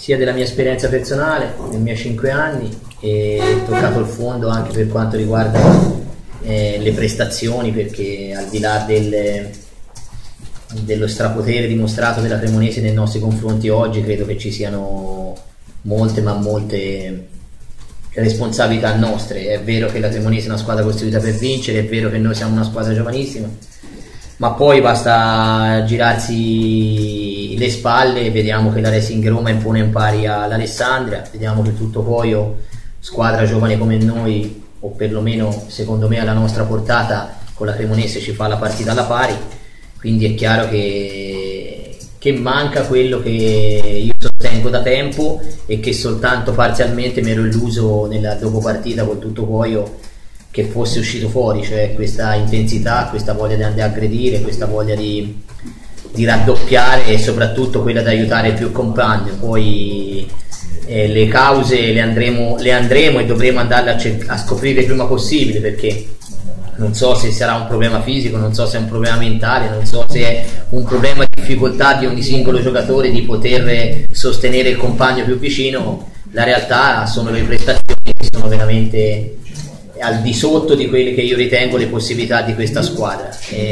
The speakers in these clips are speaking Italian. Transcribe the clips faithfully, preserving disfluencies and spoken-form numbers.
sia della mia esperienza personale, nei miei cinque anni, e ho toccato il fondo anche per quanto riguarda eh, le prestazioni, perché al di là del, dello strapotere dimostrato della Cremonese nei nostri confronti oggi, credo che ci siano molte ma molte responsabilità nostre. È vero che la Cremonese è una squadra costruita per vincere, è vero che noi siamo una squadra giovanissima, ma poi basta girarsi le spalle e vediamo che la Racing Roma impone in pari all'Alessandria, vediamo che tutto Poio, squadra giovane come noi, o perlomeno secondo me alla nostra portata, con la Cremonese ci fa la partita alla pari. Quindi è chiaro che, che manca quello che io sostengo da tempo e che soltanto parzialmente mi ero illuso nella dopo partita con tutto Poio che fosse uscito fuori, cioè questa intensità, questa voglia di andare a aggredire, questa voglia di, di raddoppiare e soprattutto quella di aiutare il più compagno. Poi eh, le cause le andremo, le andremo e dovremo andarle a, cer- a scoprire il prima possibile, perché non so se sarà un problema fisico, non so se è un problema mentale, non so se è un problema di difficoltà di ogni singolo giocatore di poter sostenere il compagno più vicino. La realtà sono le prestazioni che sono veramente al di sotto di quelle che io ritengo le possibilità di questa squadra.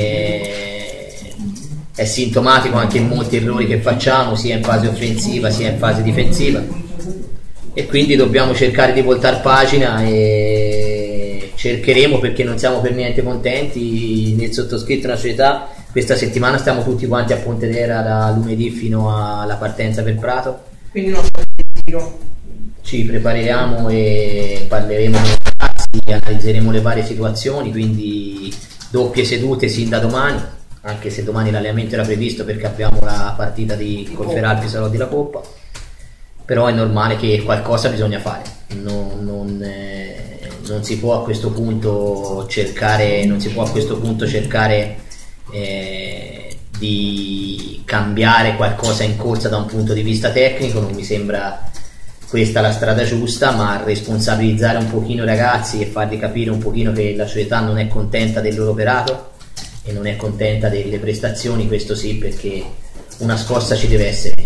E è sintomatico anche in molti errori che facciamo, sia in fase offensiva sia in fase difensiva, e quindi dobbiamo cercare di voltare pagina e cercheremo, perché non siamo per niente contenti. Nel sottoscritto una società, questa settimana stiamo tutti quanti a Pontedera da lunedì fino alla partenza per Prato, quindi non so tiro. Ci prepariamo e parleremo con i ragazzi, analizzeremo le varie situazioni, quindi doppie sedute sin da domani, anche se domani l'allenamento era previsto perché abbiamo la partita di Colferalpi Salò della Coppa, però è normale che qualcosa bisogna fare, non, non, eh, non si può a questo punto cercare, non si può a questo punto cercare eh, di cambiare qualcosa in corsa da un punto di vista tecnico. Non mi sembra questa la strada giusta, ma responsabilizzare un pochino i ragazzi e farli capire un pochino che la società non è contenta del loro operato e non è contenta delle prestazioni, questo sì, perché una scossa ci deve essere.